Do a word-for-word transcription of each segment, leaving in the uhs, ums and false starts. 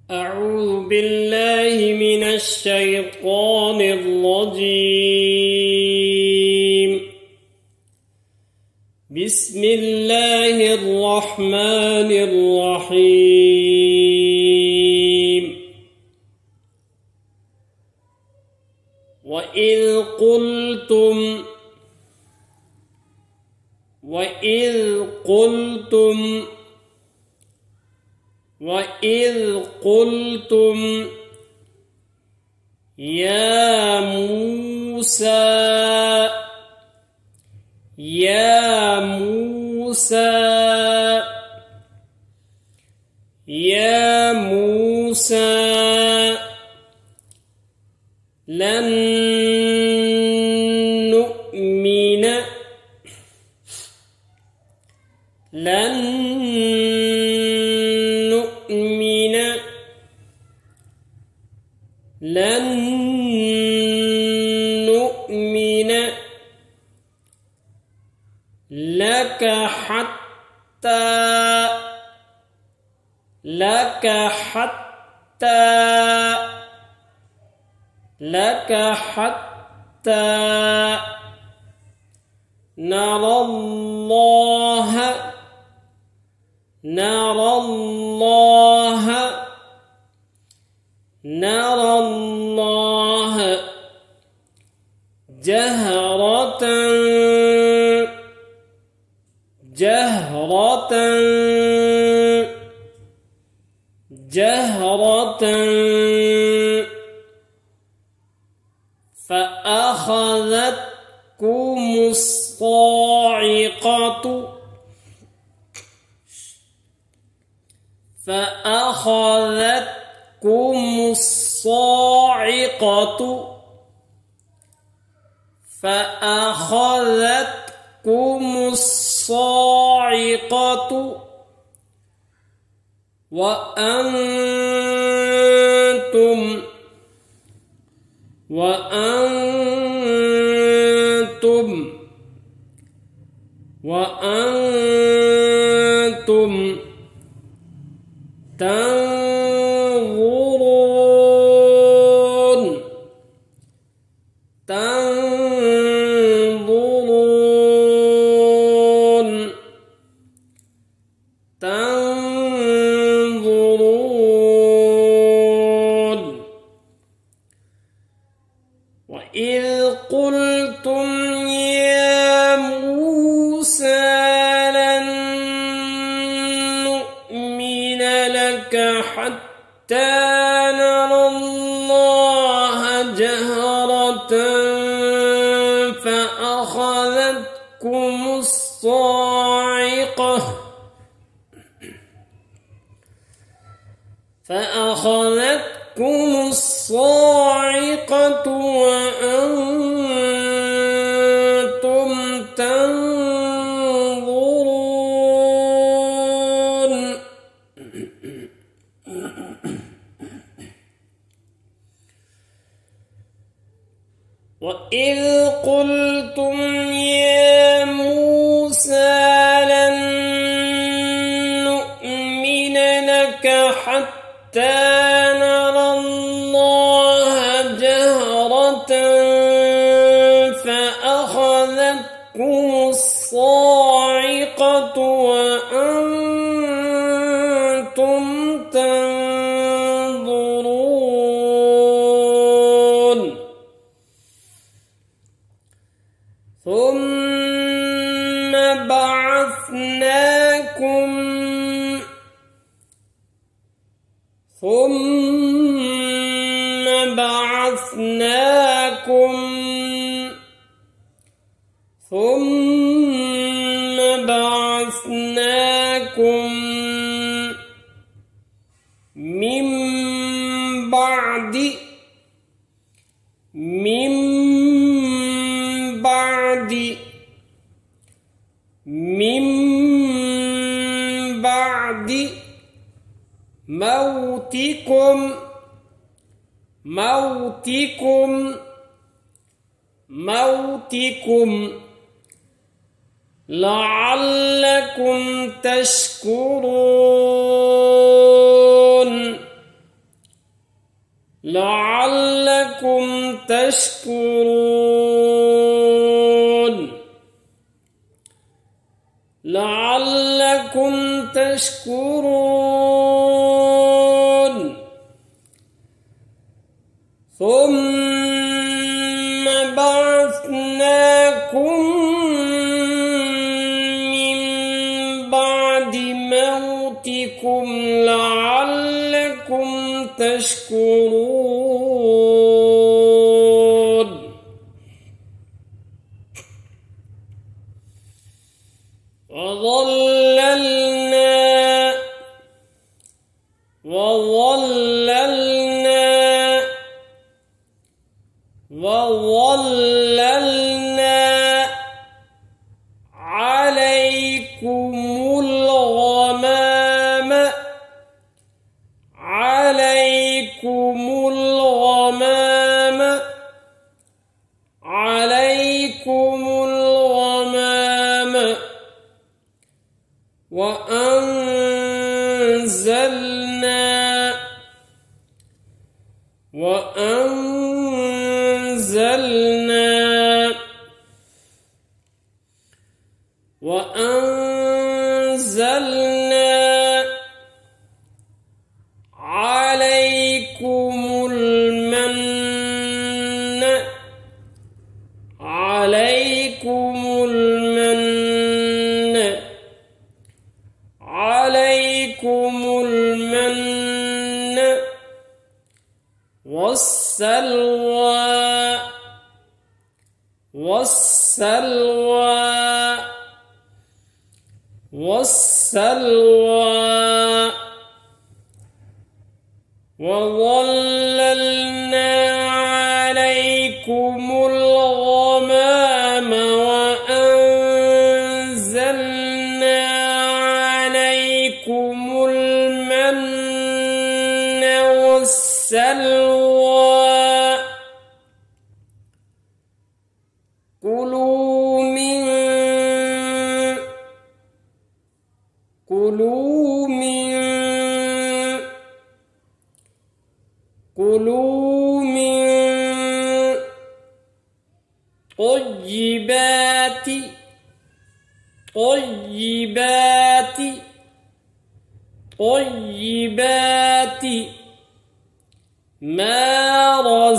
أعوذ بالله من الشيطان الرجيم. بسم الله الرحمن الرحيم. وإذ قلتم وإذ قلتم وإذ قلتم يا موسى يا موسى يا موسى لن نؤمن لن نؤمن لن نؤمن لك حتى لك حتى لك حتى نرى الله نرى الله نرى الله جهرة جهرة جهرة فأخذتكم الصاعقة فأخذتكم الصاعقة فأخذتكم الصاعقة وأنتم وأنتم وأنتم تنظرون تنظرون تنظرون وإذ قلتم يا موسى لن نؤمن لك حتى نرى الله جهرة فأخذتكم الصاعقة فأخذتكم الصاعقة وأنتم تنظرون وإذ قلتم يا موسى لن نؤمن لك حتى نرى الله جهرة فأخذتكم الصاعقة وأنتم تنظرون ثم بعثناكم ثم بعثناكم ثم بعثناكم من بعد من بعد من بعد موتكم موتكم موتكم لعلكم تشكرون تشكرون لعلكم تشكرون ثم بعثناكم من بعد موتكم لعلكم تشكرون وظللنا وظللنا وظللنا عليكم الغمام عليكم الغمام عليكم الغمام وأنزلنا وأنزلنا وأنزلنا عليكم المن عليكم المن عليكم المن والسلوى والسلوى والسلوى وظللنا عليكم الغمام وأنزلنا عليكم المن والسلوى كلوا من كلوا من كلوا من طيبات طيبات طيبات ما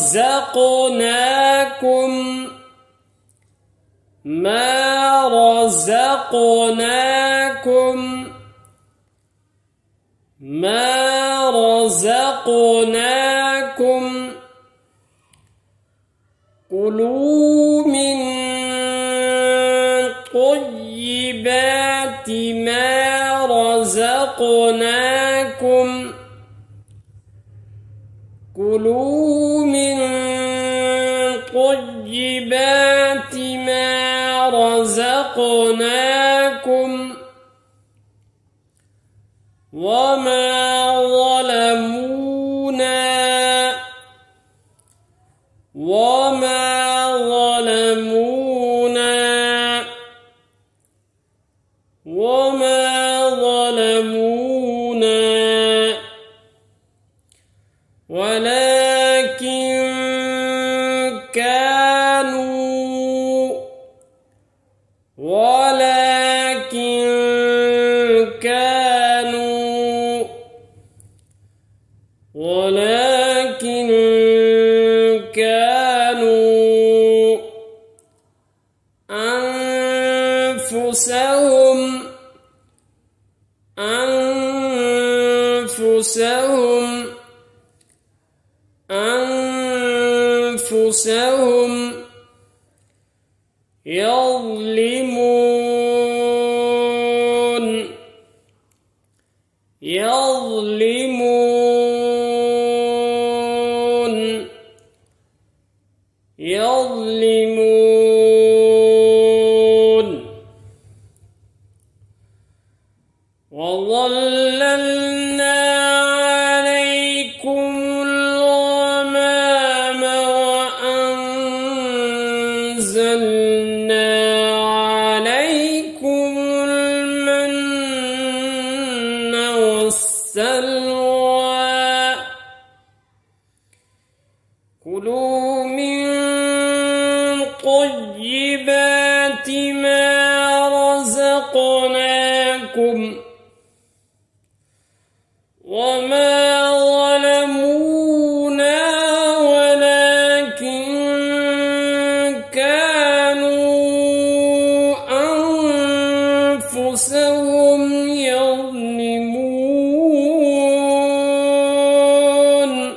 رزقناكم ما رزقناكم ما رزقناكم كلوا من طيبات ما رزقناكم كلوا من طيبات ما رزقناكم وما ظلمونا وما ظلمونا وما ظلمونا ولكن كانوا ولكن كانوا ولكن كانوا أنفسهم أنفسهم أنفسهم يظلمون يظلمون يظلمون وظللنا عليكم الغمام وأنزلنا عليكم المن والسلوى كلوا من وما ظلمونا ولكن كانوا أنفسهم يظلمون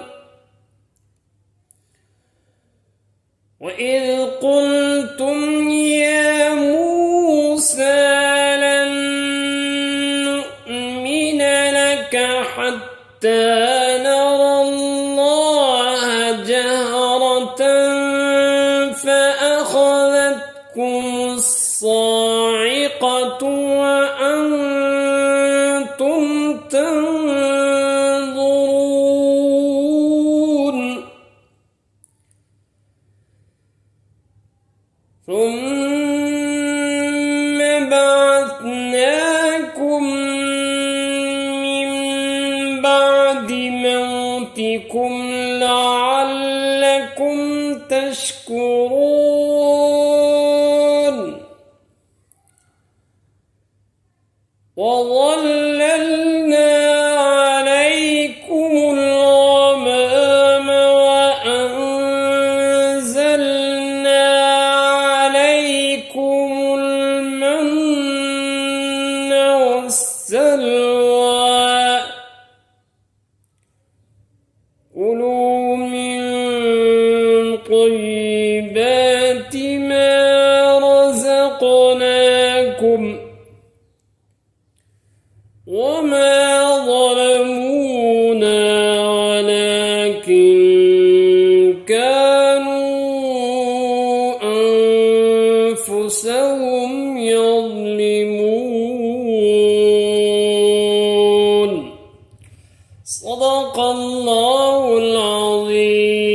وإذ قلتم يا موسى لن نؤمن لك حتى نرى الله جهرة فأخذتكم الصاعقة وأنتم تنظرون ثم بعثناكم من بعد موتكم لعلكم تشكرون وظللنا عليكم الغمام وأنزلنا عليكم المن والسلوى كلوا من طيبات ما رزقناكم وما ظلمونا ولكن كانوا أنفسهم يظلمون صدق الله العظيم.